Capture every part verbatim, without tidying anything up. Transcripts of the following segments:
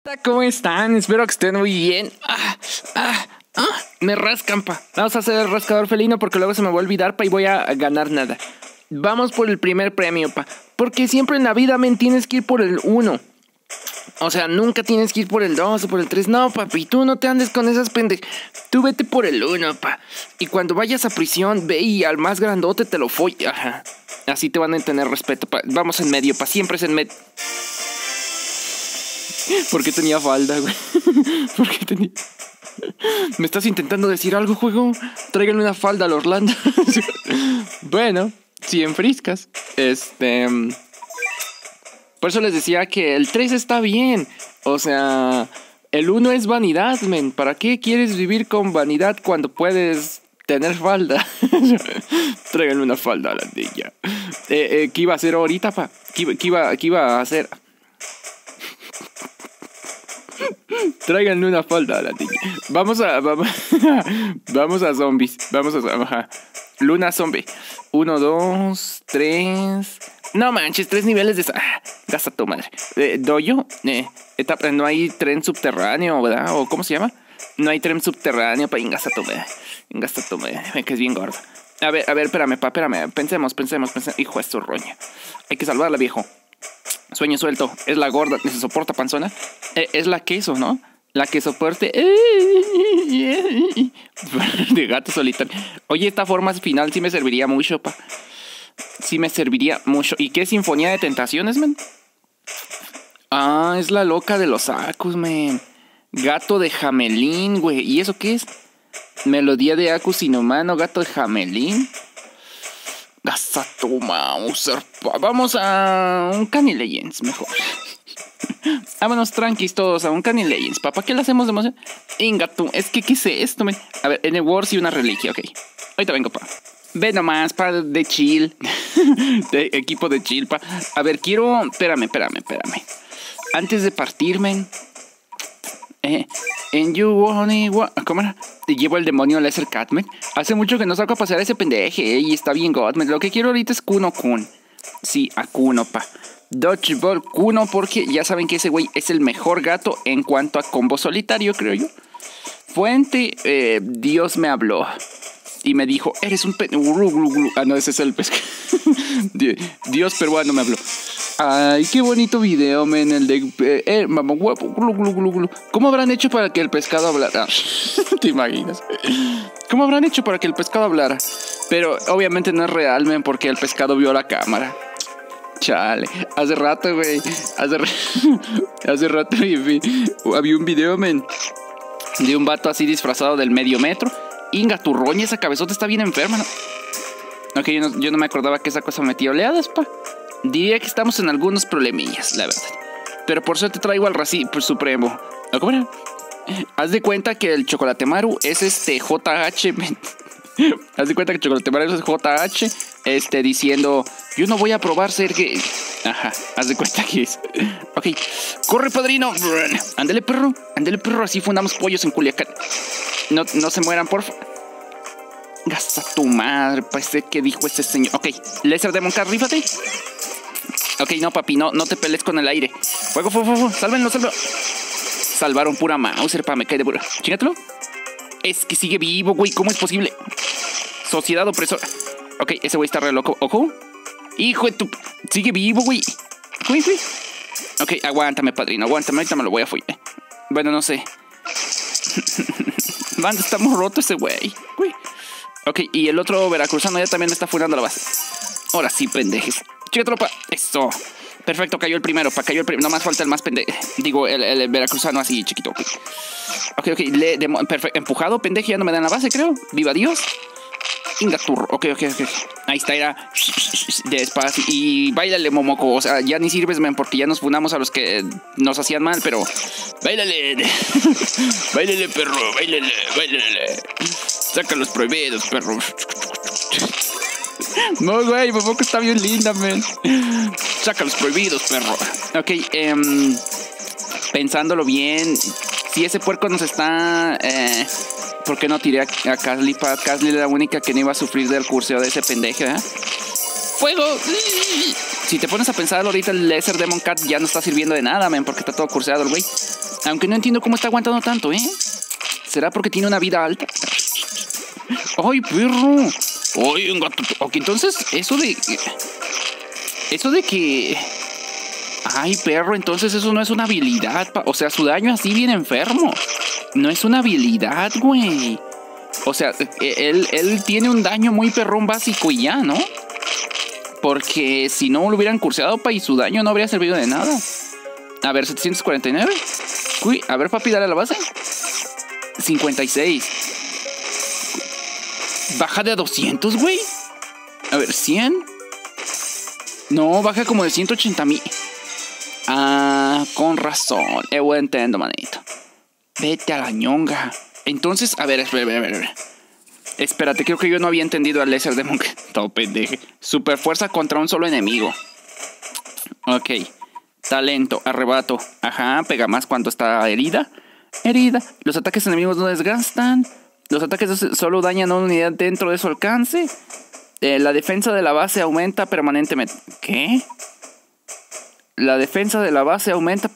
¿Cómo están? Espero que estén muy bien. Ah, ah, ah, me rascan, pa. Vamos a hacer el rascador felino porque luego se me va a olvidar, pa, y voy a ganar nada. Vamos por el primer premio, pa. Porque siempre en la vida, men, tienes que ir por el uno. O sea, nunca tienes que ir por el dos o por el tres. No, papi, tú no te andes con esas pendejas. Tú vete por el uno, pa. Y cuando vayas a prisión, ve y al más grandote te lo foll. Ajá. Así te van a tener respeto, pa. Vamos en medio, pa. Siempre es en medio. ¿Por qué tenía falda, güey? ¿Por qué tenía...? ¿Me estás intentando decir algo, juego? Tráiganle una falda al Orlando. Bueno, si enfriscas. Este... Por eso les decía que el tres está bien. O sea, el uno es vanidad, men. ¿Para qué quieres vivir con vanidad cuando puedes tener falda? Tráiganle una falda a la niña. Eh, eh, ¿Qué iba a hacer ahorita, pa? ¿Qué iba, qué iba, qué iba a hacer? Tráiganle una falda a la niña. Vamos a... Vamos, vamos a zombies. Vamos a... Ajá. Luna zombie. Uno, dos, tres... No manches, tres niveles de... Ah, gasta tu madre. Eh, ¿Doyo? Eh, etapa, no hay tren subterráneo, ¿verdad? ¿O cómo se llama? No hay tren subterráneo. Pa, gasta tu madre. Gasta tu madre. Que es bien gordo. A ver, a ver, espérame, pa, espérame. Pensemos, pensemos, pensemos. Hijo de su roña. Hay que salvarla, viejo. Sueño suelto. Es la gorda que se soporta panzona. Eh, es la queso, ¿no? La que soporte. De gato solitario. Oye, esta forma final sí me serviría mucho, pa. Sí me serviría mucho. ¿Y qué sinfonía de tentaciones, men? Ah, es la loca de los Acus, men. Gato de Jamelín, güey. ¿Y eso qué es? Melodía de Acus inhumano, gato de Jamelín. Gasta tu Mauser. Vamos a un Canny Legends, mejor. Vámonos tranquis todos a un Canny Legends. ¿Para qué le hacemos de emoción? Inga tú, es que ¿qué es esto, men? A ver, N Wars y una reliquia, ok. Ahorita vengo, pa. Ve nomás, pa, de chill. De equipo de chill, pa. A ver, quiero... Espérame, espérame, espérame. Antes de partirme... Eh, en you only want... ¿Cómo era? Te llevo el demonio Laser Catman. Hace mucho que no saco a pasear a ese pendeje, eh, y está bien Godman. Lo que quiero ahorita es Kuno Kun. Sí, a Kuno, pa. Dodgeball Kuno, porque ya saben que ese güey es el mejor gato en cuanto a combo solitario, creo yo. Fuente, eh, Dios me habló y me dijo, eres un pe... Ah, no, ese es el pescado. Dios peruano me habló. Ay, qué bonito video, men, el de... Eh, eh mamá huevo. ¿Cómo habrán hecho para que el pescado hablara? ¿Te imaginas? ¿Cómo habrán hecho para que el pescado hablara? Pero obviamente no es real, men, porque el pescado vio la cámara. Chale, hace rato, güey. Hace, hace rato vi, había un video, men, de un vato así disfrazado del medio metro. Inga, tu roña, esa cabezota está bien enferma, ¿no? Ok, yo no, yo no me acordaba que esa cosa metía oleadas, pa. Diría que estamos en algunos problemillas, la verdad. Pero por suerte traigo al racismo supremo. ¿Cómo era? Haz de cuenta que el Chocolatemaru es este J H, men. Haz de cuenta que el Chocolatemaru es J H, este, diciendo, yo no voy a probar ser gay. Ajá, haz de cuenta que es. Ok, corre, padrino. Ándale, perro, ándale, perro. Así fundamos pollos en Culiacán. No, no se mueran, porfa. Gasta tu madre, parece que dijo este señor. Ok, Laser Demon Cat, rífate. Ok, no, papi, no, no te pelees con el aire. Fuego, fuego, fuego, sálvenlo, sálvenlo. Salvaron pura Mauser, pa, me cae de pura. Chingatelo. Es que sigue vivo, güey, ¿cómo es posible? Sociedad opresora. Ok, ese güey está re loco. Ojo. Hijo de tu... Sigue vivo, güey. Güey, güey. Ok, aguántame, padrino, aguántame. Ahorita me lo voy a follar. Bueno, no sé. Banda, estamos rotos ese güey. Güey. Ok, y el otro veracruzano ya también me está furando la base. Ahora sí, pendejes. Chica tropa. Eso. Perfecto, cayó el primero. Pa, cayó el primero. No más falta el más pendejo. Digo, el, el, el veracruzano así, chiquito. Ok, ok. okay. Le, de, perfecto. Empujado, pendejo. Ya no me dan la base, creo. Viva Dios. Ingaturro. Ok, ok, ok. Ahí está, era. Despacio. Y bailale, momoco. O sea, ya ni sirves, men, porque ya nos funamos a los que nos hacían mal, pero. Bailale. Bailale, perro. Bailale, bailale. Saca los prohibidos, perro. No, güey, momoco está bien linda, men. Saca los prohibidos, perro. Ok, um, pensándolo bien. Si ese puerco nos está. Eh, ¿Por qué no tiré a, a Casly? Pa, Casly era la única que no iba a sufrir del curseo de ese pendejo, ¿eh? ¡Fuego! Si te pones a pensar ahorita, el Laser Demon Cat ya no está sirviendo de nada, men, porque está todo curseado el güey. Aunque no entiendo cómo está aguantando tanto, ¿eh? ¿Será porque tiene una vida alta? ¡Ay, perro! ¡Ay, un gato! Ok, entonces, eso de... Eso de que... Ay, perro, entonces eso no es una habilidad. Pa... O sea, su daño así bien enfermo. No es una habilidad, güey. O sea, él, él tiene un daño muy perrón básico y ya, ¿no? Porque si no lo hubieran curseado, pa, y su daño no habría servido de nada. A ver, setecientos cuarenta y nueve. Uy, a ver, papi, dale a la base. cincuenta y seis. Baja de a doscientos, güey. A ver, cien. No, baja como de ciento ochenta mil. Ah, con razón. Eu entiendo, manito. Vete a la ñonga. Entonces, a ver, espera, espera, espera. Espérate, creo que yo no había entendido al Laser Demon. Todo pendeje. Super fuerza contra un solo enemigo. Ok. Talento, arrebato. Ajá, pega más cuando está herida. Herida. Los ataques enemigos no desgastan. Los ataques solo dañan a una unidad dentro de su alcance. Eh, la defensa de la base aumenta permanentemente. ¿Qué? La defensa de la base aumenta.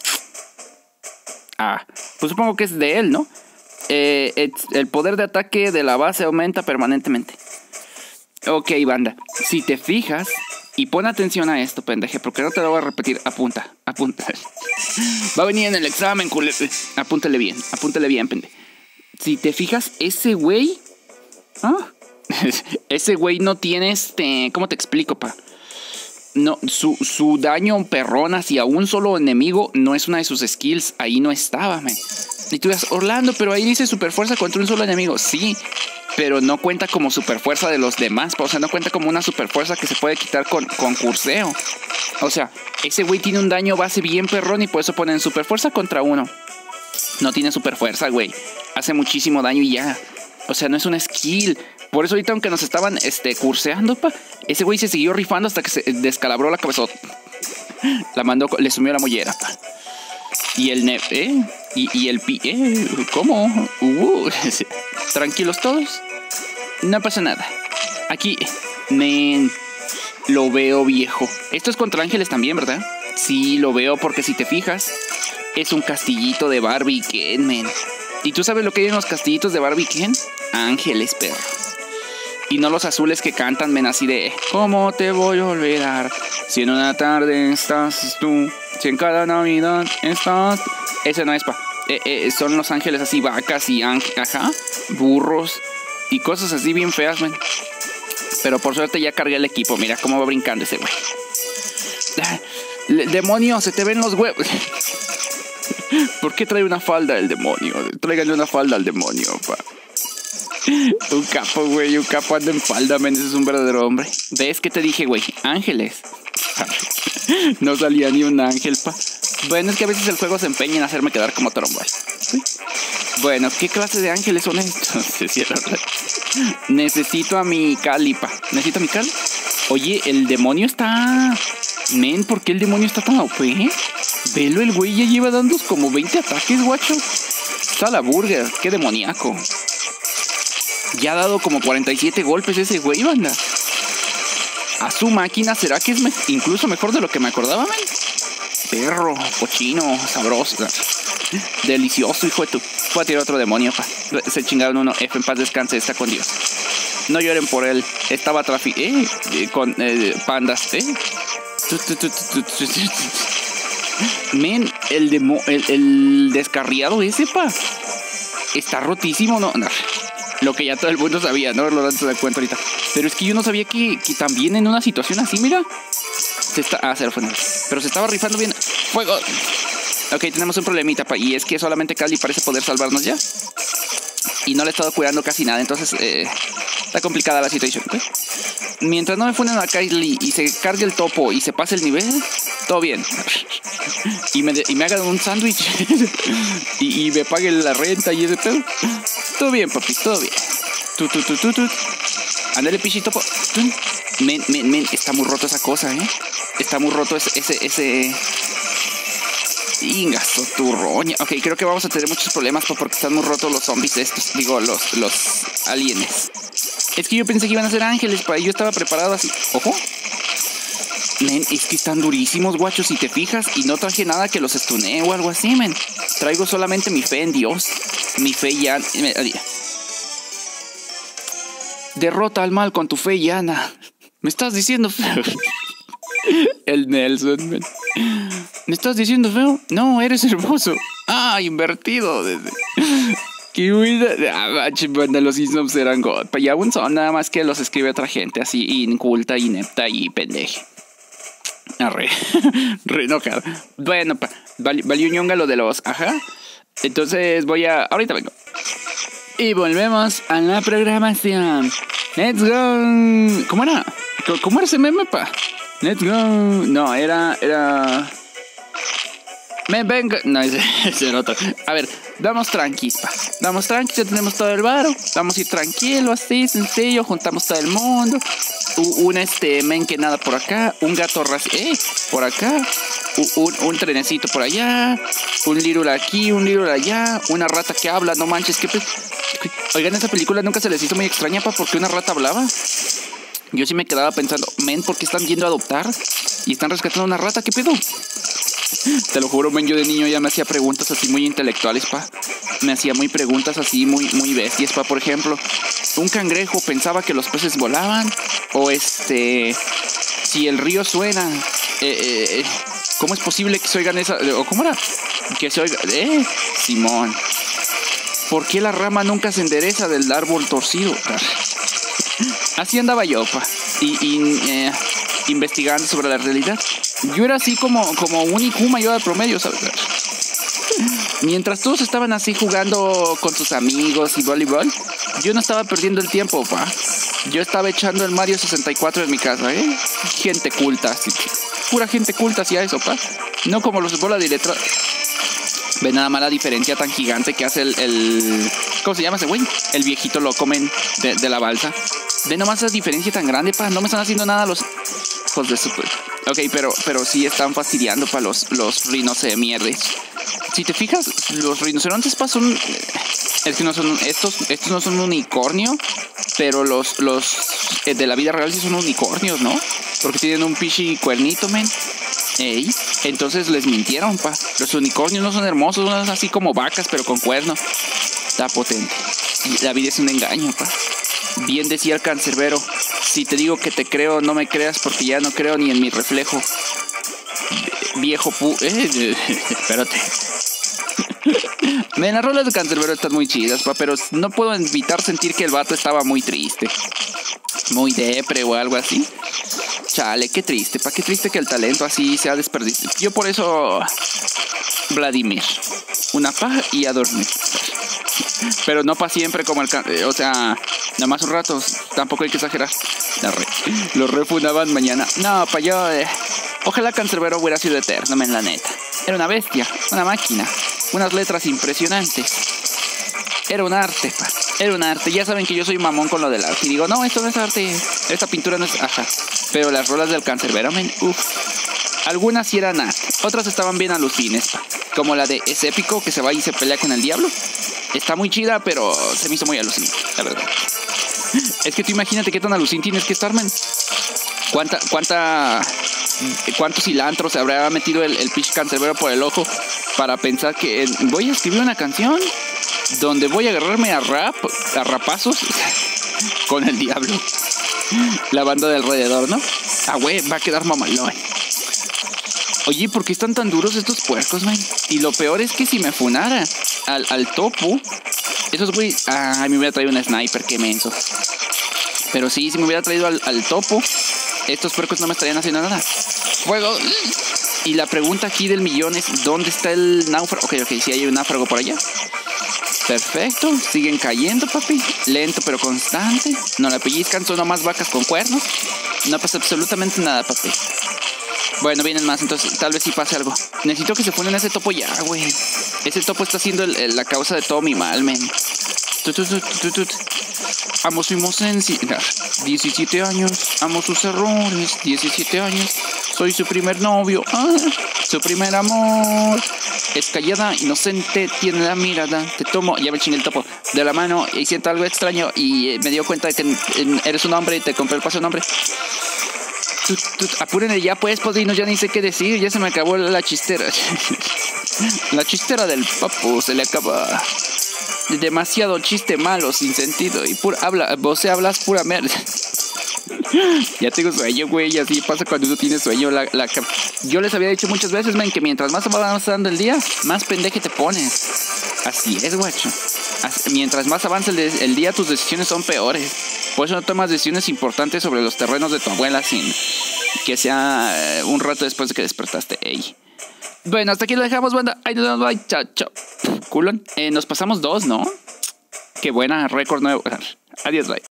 Ah, pues supongo que es de él, ¿no? Eh, el, el poder de ataque de la base aumenta permanentemente. Ok, banda. Si te fijas, y pon atención a esto, pendeje, porque no te lo voy a repetir. Apunta, apunta. Va a venir en el examen, culero. Apúntale bien, apúntale bien, pendeje. Si te fijas, ese güey... ¿Ah? Ese güey no tiene este... ¿Cómo te explico, pa? No, su, su daño perrón hacia un solo enemigo no es una de sus skills. Ahí no estaba, man. Y tú dices, Orlando, pero ahí dice super fuerza contra un solo enemigo. Sí, pero no cuenta como super fuerza de los demás, pa. O sea, no cuenta como una super fuerza que se puede quitar con, con curseo. O sea, ese güey tiene un daño base bien perrón y por eso ponen super fuerza contra uno. No tiene super fuerza, güey. Hace muchísimo daño y ya. O sea, no es una skill. Por eso ahorita, aunque nos estaban este, curseando, pa, ese güey se siguió rifando hasta que se descalabró la cabezota. La mandó, le sumió la mollera, pa. Y el ne ¿eh? Y, y el pi, ¿eh? ¿Cómo? Uh, tranquilos todos. No pasa nada. Aquí, men, lo veo viejo. Esto es contra ángeles también, ¿verdad? Sí, lo veo porque si te fijas, es un castillito de Barbie Ken, men. ¿Y tú sabes lo que hay en los castillitos de Barbie Ken? Ángeles, perro. Y no los azules que cantan, men, así de ¿cómo te voy a olvidar? Si en una tarde estás tú, si en cada Navidad estás... Ese no es, pa. Eh, eh, son los ángeles así, vacas y ángeles, ajá, burros y cosas así bien feas, men. Pero por suerte ya cargué el equipo. Mira cómo va brincando ese güey. Demonio, se te ven los huevos. ¿Por qué trae una falda el demonio? Tráiganle una falda al demonio, pa. Un capo, güey, un capo anda en falda, men. Ese es un verdadero hombre. ¿Ves qué te dije, güey? Ángeles. No salía ni un ángel, pa. Bueno, es que a veces el juego se empeña en hacerme quedar como trombal. ¿Sí? Bueno, ¿qué clase de ángeles son estos? Necesito a mi Cali, pa. Necesito a mi Cali. Oye, el demonio está... Men, ¿por qué el demonio está tan O P? Velo, el güey ya lleva dando como veinte ataques, guacho. Está la burger, qué demoníaco. Ya ha dado como cuarenta y siete golpes ese güey, banda. A su máquina, ¿será que es me incluso mejor de lo que me acordaba, man? Perro, cochino, sabroso. Delicioso, hijo de tu. Voy a tirar otro demonio, pa. Se chingaron uno. F, en paz descanse, está con Dios. No lloren por él. Estaba trafi... Eh, eh con eh, pandas, eh. Men, el, demo, el, el descarriado ese, pa. Está rotísimo, ¿no? No. Lo que ya todo el mundo sabía, ¿no? Lo se da cuenta ahorita. Pero es que yo no sabía que, que también en una situación así, mira. Se está... Ah, cero fue. Pero se estaba rifando bien. ¡Fuego! Ok, tenemos un problemita, pa. Y es que solamente Cali parece poder salvarnos ya. Y no le he estado cuidando casi nada. Entonces, eh, está complicada la situación, ¿ok? Mientras no me funden a Kylie y se cargue el topo y se pase el nivel, todo bien. Y me, de, y me hagan un sándwich y, y me paguen la renta y ese pedo. Todo bien, papi, todo bien. Tu, tu, tu, tu, tu. Ándale, pichito. Men, men, men, está muy roto esa cosa, ¿eh? Está muy roto ese, ese, ese... Ingazo, turroña. Ok, creo que vamos a tener muchos problemas porque están muy rotos los zombies estos. Digo, los, los alienes. Es que yo pensé que iban a ser ángeles, pa. Yo estaba preparado así. Ojo. Men, es que están durísimos, guacho, si te fijas. Y no traje nada que los estunee o algo así, men. Traigo solamente mi fe en Dios. Mi fe ya... Derrota al mal con tu fe llana. ¿Me estás diciendo feo? El Nelson, men. ¿Me estás diciendo feo? No, eres hermoso. Ah, invertido. Qué buena. Ah, macho, banda, los Simpsons eran God. Y aún son nada más que los escribe otra gente así inculta, inepta y pendeje. Arre. Re enojado. Bueno, pa, val, valió ñonga lo de los. Ajá. Entonces voy a. Ahorita vengo. Y volvemos a la programación. Let's go. ¿Cómo era? ¿Cómo era ese meme, pa? Let's go. No, era. Era. Me venga. No, ese, ese era otro. A ver, damos tranquis, pa. Damos tranquis, ya tenemos todo el varo. Vamos a ir tranquilo, así, sencillo. Juntamos todo el mundo. Un este men que nada por acá. Un gato ras eh, por acá. Un, un, un trenecito por allá. Un lirul aquí, un lirul allá. Una rata que habla, no manches, qué. Oigan, esa película nunca se les hizo muy extraña, pa, porque una rata hablaba. Yo sí me quedaba pensando, men, ¿por qué están yendo a adoptar? Y están rescatando a una rata, ¿qué pedo? Te lo juro, men, yo de niño ya me hacía preguntas así muy intelectuales, pa. Me hacía muy preguntas así muy, muy bestias, pa. Por ejemplo, un cangrejo pensaba que los peces volaban. O este, si el río suena, eh, eh, ¿cómo es posible que se oigan esa? ¿O cómo era? Que se oiga, eh, Simón. ¿Por qué la rama nunca se endereza del árbol torcido? Así andaba yo, pa. Y, y eh, investigando sobre la realidad. Yo era así como, como un I Q mayor al promedio, ¿sabes? Mientras todos estaban así jugando con sus amigos y voleibol, yo no estaba perdiendo el tiempo, pa. Yo estaba echando el Mario sesenta y cuatro en mi casa, ¿eh? Gente culta, así. Pura gente culta hacía eso, pa. No como los bolas de letra. Ve nada más la diferencia tan gigante que hace el... el ¿cómo se llama ese güey? El viejito lo comen de, de la balsa. Ve nomás esa diferencia tan grande, pa. No me están haciendo nada los... hijos de su... Ok, pero, pero sí están fastidiando, pa, los, los rinos de mierda. Si te fijas, los rinocerontes, pa, son... Es que no son... Estos, estos no son un unicornio. Pero los... los eh, de la vida real sí son unicornios, ¿no? Porque tienen un pichi cuernito, men. Ey, entonces les mintieron, pa. Los unicornios no son hermosos, son así como vacas, pero con cuerno. Está potente. Y la vida es un engaño, pa. Bien decía el cancerbero. Si te digo que te creo, no me creas porque ya no creo ni en mi reflejo. Viejo pu... Eh, espérate. Men, las rolas de cancerbero están muy chidas, pa, pero no puedo evitar sentir que el vato estaba muy triste. Muy depre o algo así. Chale, qué triste, pa, qué triste que el talento así sea desperdiciado. Yo por eso... Vladimir. Una paja y a dormir. Pero no para siempre como el... O sea, nada más un rato. Tampoco hay que exagerar. La re, lo refundaban mañana. No, pa, yo... Eh, ojalá Cancerbero hubiera sido eterno, men, la neta. Era una bestia, una máquina. Unas letras impresionantes. Era un arte, pa. Era un arte. Ya saben que yo soy mamón con lo del arte. Y digo, no, esto no es arte. Esta pintura no es... Ajá. Pero las rolas del Cancerbero, men, uff. Algunas sí eran arte. Otras estaban bien alucines, pa. Como la de Es Épico, que se va y se pelea con el diablo. Está muy chida, pero se me hizo muy alucin, la verdad. Es que tú imagínate qué tan alucin tienes que estar, men. ¿Cuánta, cuánta, cuánto cilantro se habrá metido el, el pitch Cancerbero por el ojo para pensar que eh, voy a escribir una canción donde voy a agarrarme a rap, a rapazos con el diablo? La banda de alrededor, ¿no? Ah, güey, va a quedar mamalón. Oye, ¿por qué están tan duros estos puercos, man? Y lo peor es que si me funara al, al topo, esos güey... Ah, me hubiera traído un sniper, qué menso. Pero sí, si me hubiera traído al, al topo, estos puercos no me estarían haciendo nada. ¡Fuego! Y la pregunta aquí del millón es, ¿dónde está el náufrago? Ok, ok, sí hay un náufrago por allá. Perfecto, siguen cayendo, papi. Lento pero constante. No la pellizcan, son nomás vacas con cuernos. No pasa absolutamente nada, papi. Bueno, vienen más, entonces tal vez sí pase algo. Necesito que se funen ese topo ya, güey. Ese topo está siendo el, el, la causa de todo mi mal, men. Tut, tut, tut, tut. Amo su inocencia. diecisiete años, amo sus errores. diecisiete años, soy su primer novio. Ah, su primer amor. Es callada, inocente, tiene la mirada. Te tomo, ya me chingué el topo, de la mano y siento algo extraño. Y eh, me dio cuenta de que eh, eres un hombre y te compré el paso de un hombre. Tú, tú, apúrenle ya pues, padrinos, ya ni sé qué decir. Ya se me acabó la chistera. La chistera del papu se le acaba. Demasiado chiste malo, sin sentido. Y pura habla, vos hablas pura merda. Ya tengo sueño, güey. Así pasa cuando uno tiene sueño. La, la, yo les había dicho muchas veces, men, que mientras más va avanzando el día, más pendeje te pones. Así es, guacho. Así, mientras más avanza el, el día, tus decisiones son peores. Por eso no tomas decisiones importantes sobre los terrenos de tu abuela sin que sea uh, un rato después de que despertaste. Ey. Bueno, hasta aquí lo dejamos, banda. Ay, no, no, ay, chao, chao. Culón. Eh, nos pasamos dos, ¿no? Qué buena, récord nuevo. Adiós, bye.